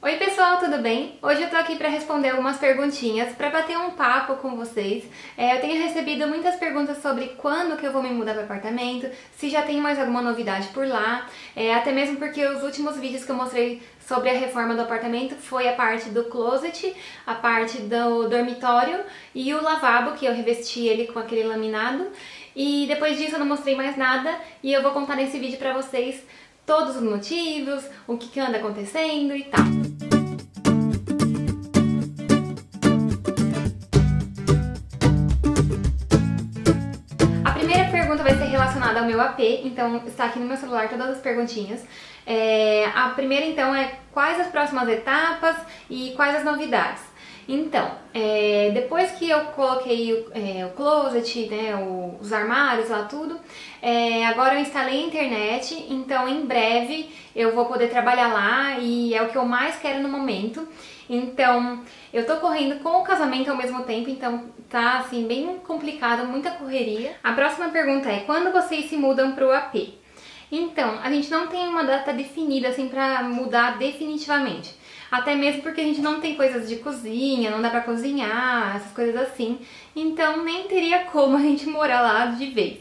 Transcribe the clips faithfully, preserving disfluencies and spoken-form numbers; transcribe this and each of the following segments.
Oi pessoal, tudo bem? Hoje eu tô aqui pra responder algumas perguntinhas, pra bater um papo com vocês. É, eu tenho recebido muitas perguntas sobre quando que eu vou me mudar para apartamento, se já tem mais alguma novidade por lá, é, até mesmo porque os últimos vídeos que eu mostrei sobre a reforma do apartamento foi a parte do closet, a parte do dormitório e o lavabo, que eu revesti ele com aquele laminado. E depois disso eu não mostrei mais nada e eu vou contar nesse vídeo pra vocês todos os motivos, o que, que anda acontecendo e tal. A primeira pergunta vai ser relacionada ao meu A P, então está aqui no meu celular todas as perguntinhas. É, a primeira então é quais as próximas etapas e quais as novidades. Então, é, depois que eu coloquei o, é, o closet, né, o, os armários lá tudo, é, agora eu instalei a internet, então em breve eu vou poder trabalhar lá e é o que eu mais quero no momento. Então, eu tô correndo com o casamento ao mesmo tempo, então tá assim bem complicado, muita correria. A próxima pergunta é, quando vocês se mudam pro A P? Então, a gente não tem uma data definida assim pra mudar definitivamente. Até mesmo porque a gente não tem coisas de cozinha, não dá pra cozinhar, essas coisas assim. Então nem teria como a gente morar lá de vez.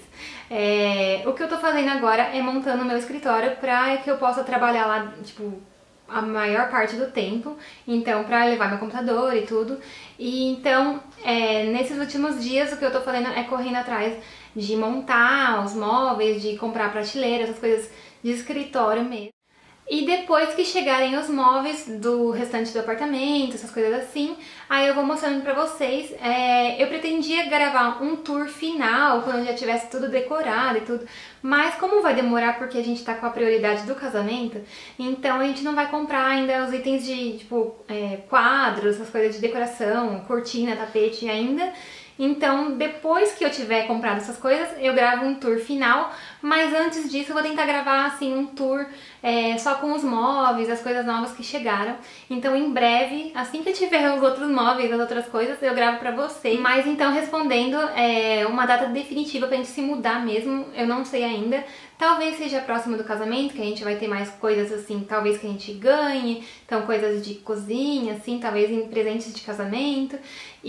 É, o que eu tô fazendo agora é montando o meu escritório pra que eu possa trabalhar lá, tipo, a maior parte do tempo. Então, pra levar meu computador e tudo. E então, é, nesses últimos dias o que eu tô fazendo é correndo atrás de montar os móveis, de comprar prateleira, essas coisas de escritório mesmo. E depois que chegarem os móveis do restante do apartamento, essas coisas assim, aí eu vou mostrando pra vocês. É, eu pretendia gravar um tour final, quando já tivesse tudo decorado e tudo, mas como vai demorar porque a gente tá com a prioridade do casamento, então a gente não vai comprar ainda os itens de, tipo, é, quadros, essas coisas de decoração, cortina, tapete ainda. Então, depois que eu tiver comprado essas coisas, eu gravo um tour final, mas antes disso eu vou tentar gravar assim um tour é, só com os móveis, as coisas novas que chegaram. Então, em breve, assim que eu tiver os outros móveis, as outras coisas, eu gravo pra vocês. Mas então, respondendo, é, uma data definitiva pra gente se mudar mesmo, eu não sei ainda. Talvez seja próximo do casamento, que a gente vai ter mais coisas assim, talvez que a gente ganhe, então coisas de cozinha, assim, talvez em presentes de casamento,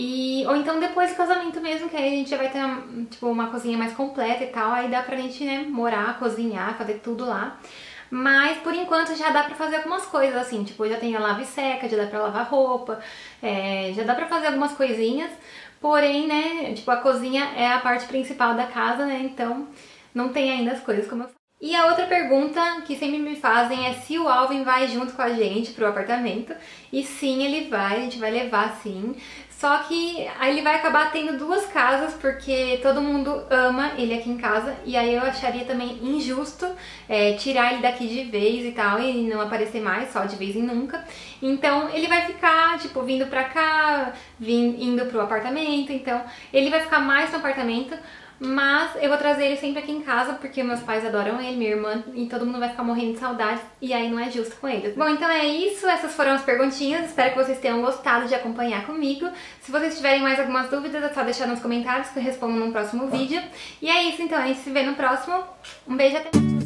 e ou então depois do casamento mesmo, que aí a gente já vai ter tipo uma cozinha mais completa e tal, aí dá pra gente, né, morar, cozinhar, fazer tudo lá. Mas por enquanto já dá pra fazer algumas coisas assim, tipo, já tem a lava e seca, já dá pra lavar roupa, é, já dá pra fazer algumas coisinhas, porém, né, tipo, a cozinha é a parte principal da casa, né, então não tem ainda as coisas como eu falei. E a outra pergunta que sempre me fazem é se o Alvin vai junto com a gente pro apartamento. E sim, ele vai, a gente vai levar sim. Só que aí ele vai acabar tendo duas casas, porque todo mundo ama ele aqui em casa. E aí eu acharia também injusto é, tirar ele daqui de vez e tal, e não aparecer mais, só de vez em nunca. Então ele vai ficar, tipo, vindo pra cá, vindo, indo pro apartamento. Então ele vai ficar mais no apartamento. Mas eu vou trazer ele sempre aqui em casa, porque meus pais adoram ele, minha irmã, e todo mundo vai ficar morrendo de saudade, e aí não é justo com ele. Bom, então é isso, essas foram as perguntinhas, espero que vocês tenham gostado de acompanhar comigo. Se vocês tiverem mais algumas dúvidas, é só deixar nos comentários que eu respondo no próximo vídeo. E é isso, então, a gente se vê no próximo. Um beijo, até!